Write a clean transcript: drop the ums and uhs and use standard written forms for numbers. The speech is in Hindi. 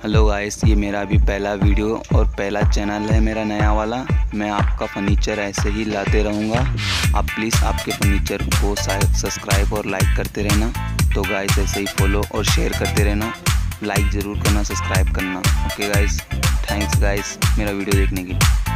हेलो गाइस, ये मेरा अभी पहला वीडियो और पहला चैनल है मेरा नया वाला। मैं आपका फर्नीचर ऐसे ही लाते रहूँगा। आप प्लीज़ आपके फर्नीचर को सब्सक्राइब और लाइक करते रहना। तो गाइस ऐसे ही फॉलो और शेयर करते रहना। लाइक ज़रूर करना, सब्सक्राइब करना। ओके गाइस, थैंक्स गाइस मेरा वीडियो देखने के लिए।